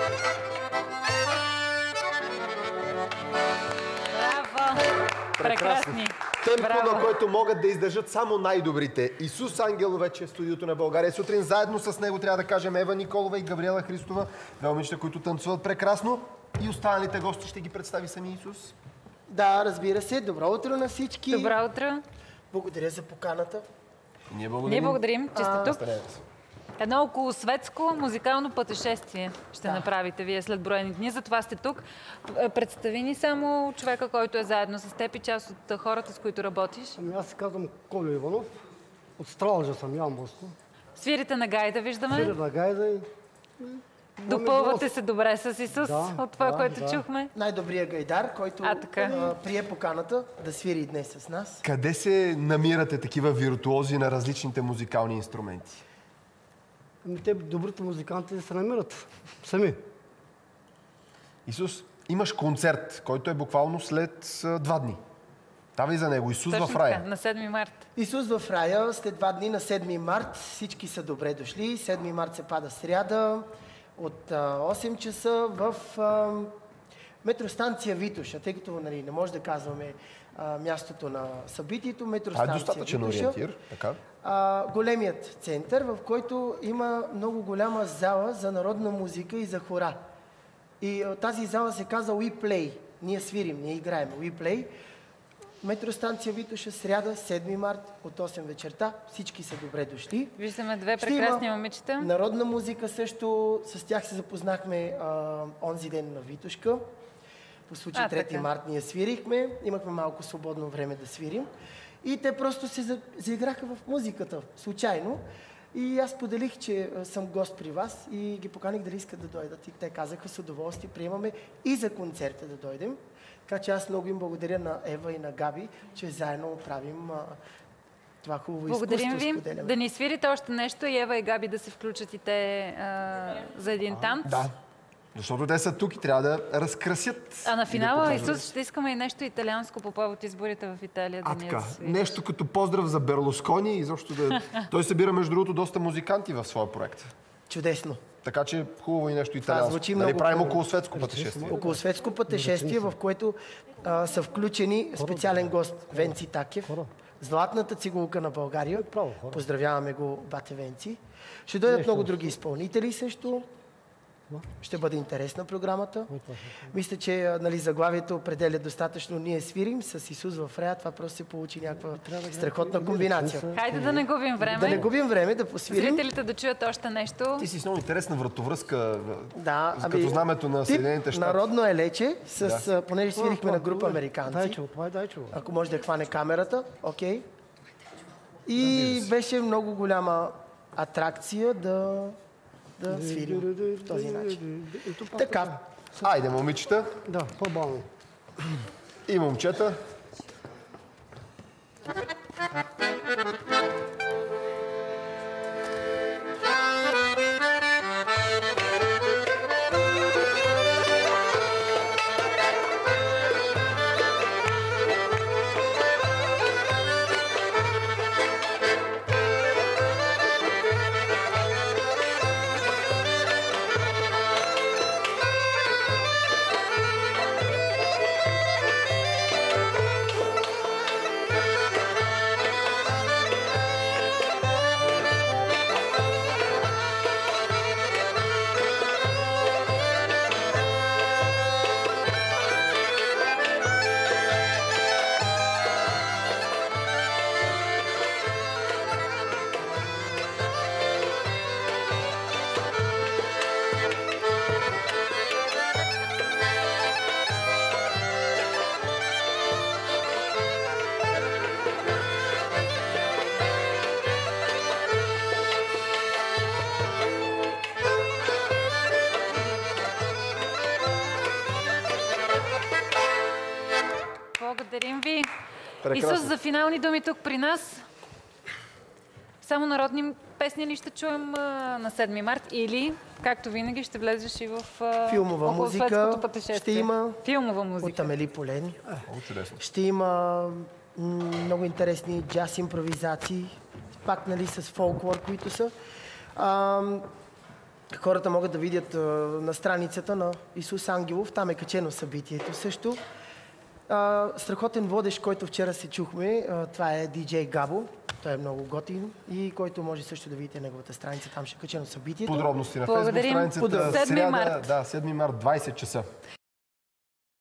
Браво! Прекрасни! Темпо, на който могат да издържат само най-добрите. Исус Ангелов вече е в студиото на България. Сутрин заедно с него трябва да кажем Ева Николова и Габриела Христова. Две момичета, които танцуват прекрасно. И останалите гости ще ги представи сами Исус. Да, разбира се. Добро утро на всички. Добро утро! Благодаря за поканата. Ние Ние благодарим, че сте тук. Останете. Едно околосветско музикално пътешествие ще направите вие след броени дни, затова сте тук. Представи ни само човека, който е заедно с теб и част от хората, с които работиш. Ами аз се казвам Колю Иванов. От Стралджа съм, Ямболско. Свирите на гайда, виждаме. Свиря на гайда и... Допълвате се добре с Исус от това, което чухме. Най-добрият гайдар, който прие поканата да свири днес с нас. Къде се намирате такива виртуози на различните музикални инструменти? Ами те, добрите музиканти, се намират сами. Исус, имаш концерт, който е буквално след 2 дни. Давай за него. Исус Точно в рая. така, на 7 март. Исус в рая след 2 дни на 7 март. Всички са добре дошли. 7 март се пада сряда от 8 часа в метростанция Витоша, тъй като не може да казваме мястото на събитието. Метростанция достатъчен Витоша. ориентир. Така. Големият център, в който има много голяма зала за народна музика и за хора. И тази зала се казва We Play. Ние свирим, ние играем. We Play. Метростанция Витоша, сряда, 7 март, от 8 вечерта. Всички са добре дошли. Виждаме две прекрасни момичета. Народна музика също. С тях се запознахме онзи ден на Витошка. По случай 3 март ние свирихме. Имахме малко свободно време да свирим. И те просто се заиграха в музиката, случайно. И аз поделих, че съм гост при вас и ги поканих дали искат да дойдат. И те казаха с удоволствие, приемаме и за концерта да дойдем. Така че аз много им благодаря на Ева и на Габи, че заедно правим това хубаво изкуство. Благодарим ви. Споделяме. Да ни свирите още нещо и Ева и Габи да се включат и те за един танц. Да. Защото те са тук и трябва да разкрасят. А на финала, Исус, ще искаме и нещо италианско по повод изборите в Италия. Да така. Нещо като поздрав за Берлускони и защо да... Той събира, между другото, доста музиканти в своя проект. Чудесно. Така че хубаво и нещо италианско. Звучи Нали много правим хубаво. околосветско пътешествие. Околосветско пътешествие, в което са включени специален гост Венци Такев, златната цигулка на България. Поздравяваме го, бате Венци. Ще дойдат много други изпълнители също. Ще бъде интересна програмата. Мисля, че заглавието определя достатъчно. Ние свирим с Исус в рая. Това просто се получи някаква страхотна комбинация. Хайде да не губим време. Да не губим време, да посвирим. Зрителите да чуят още нещо. Ти си с много интересна вратовръзка, ами, като знамето на Съединените щати. Народно е лече, понеже свирихме на група американци. Дайчо. Ако може да хване камерата, окей. И беше много голяма атракция да свирим в този начин. Така. Айде, момичета. Да, по-бавно. И момчета. Благодарим ви. Прекрасно. Исус, за финални думи тук при нас. Само народни песни ли ще чуем на 7 март или, както винаги, ще влезеш и в филмова музика пътешествие? ще има филмова музика. от Амели Полен. Интересно. Ще има много интересни джаз импровизации, пак с фолклор, които са. хората могат да видят на страницата на Исус Ангелов. Там е качено събитието също. Страхотен водещ, който вчера се чухме, това е DJ Габо. Той е много готин и който може също да видите неговата страница. Там ще е качено събитието. Подробности на Благодарим. фейсбук страницата. 7 март. Да, 7 март, 20 часа.